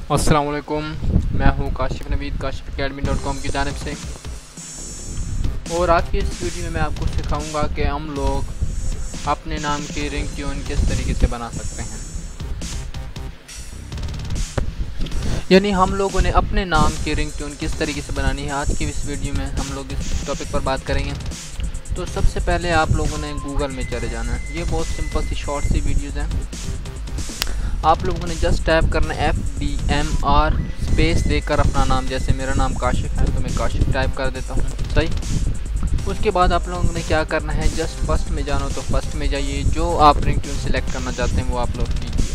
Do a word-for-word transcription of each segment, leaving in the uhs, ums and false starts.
अस्सलाम वालेकुम, मैं हूँ Kashif Naveed Kashif academy dot com की जानिब से। और आज की इस वीडियो में मैं आपको सिखाऊंगा कि हम लोग अपने नाम की रिंगटोन किस तरीके से बना सकते हैं। यानी हम लोगों ने अपने नाम की रिंगटोन किस तरीके से बनानी है, आज की इस वीडियो में हम लोग इस टॉपिक पर बात करेंगे। तो सबसे पहले आप लोगों ने गूगल में चले जाना है। ये बहुत सिंपल सी शॉर्ट सी वीडियोज़ हैं। आप लोगों ने जस्ट टाइप करना है F D M R space देकर अपना नाम, जैसे मेरा नाम काशिफ है तो मैं काशिफ टाइप कर देता हूँ। सही। उसके बाद आप लोगों ने क्या करना है, जस्ट फर्स्ट में जाना तो फर्स्ट में जाइए, जो आप रिंगटोन सिलेक्ट करना चाहते हैं वो आप लोग कीजिए।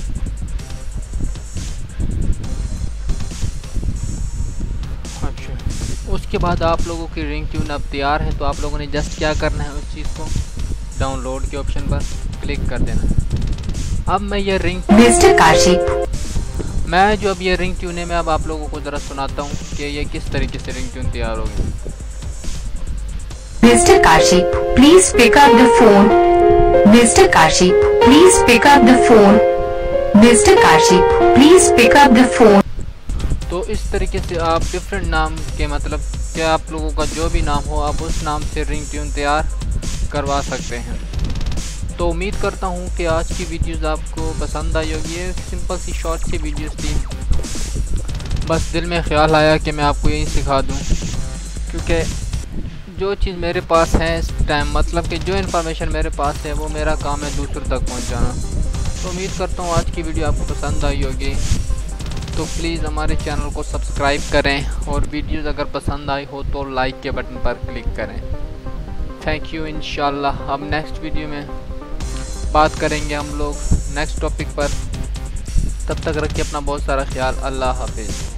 अच्छा, उसके बाद आप लोगों की रिंगटोन अब तैयार है तो आप लोगों ने जस्ट क्या करना है, उस चीज़ को डाउनलोड के ऑप्शन पर क्लिक कर देना है। अब मैं ये रिंग मिस्टर काशिफ मैं जो अब ये रिंगटोन है मैं अब आप लोगों को ज़रा सुनाता हूँ कि ये किस तरीके से रिंगटोन तैयार होगी। Mister Kashif please pick up the phone. Mister Kashif please pick up the phone. Mister Kashif please pick up the phone. तो इस तरीके से आप डिफरेंट नाम के, मतलब कि आप लोगों का जो भी नाम हो आप उस नाम से रिंगटोन तैयार करवा सकते हैं। तो उम्मीद करता हूँ कि आज की वीडियोस आपको पसंद आई होगी। ये सिंपल सी शॉर्ट सी वीडियोस थी, बस दिल में ख्याल आया कि मैं आपको यही सिखा दूँ, क्योंकि जो चीज़ मेरे पास है इस टाइम, मतलब कि जो इन्फॉर्मेशन मेरे पास है वो मेरा काम है दूसरों तक पहुँचाना। तो उम्मीद करता हूँ आज की वीडियो आपको पसंद आई होगी। तो प्लीज़ हमारे चैनल को सब्सक्राइब करें और वीडियोज़ अगर पसंद आई हो तो लाइक के बटन पर क्लिक करें। Thank you. इंशाल्लाह अब नेक्स्ट वीडियो में बात करेंगे हम लोग नेक्स्ट टॉपिक पर। तब तक रखिए अपना बहुत सारा ख्याल। अल्लाह हाफिज़।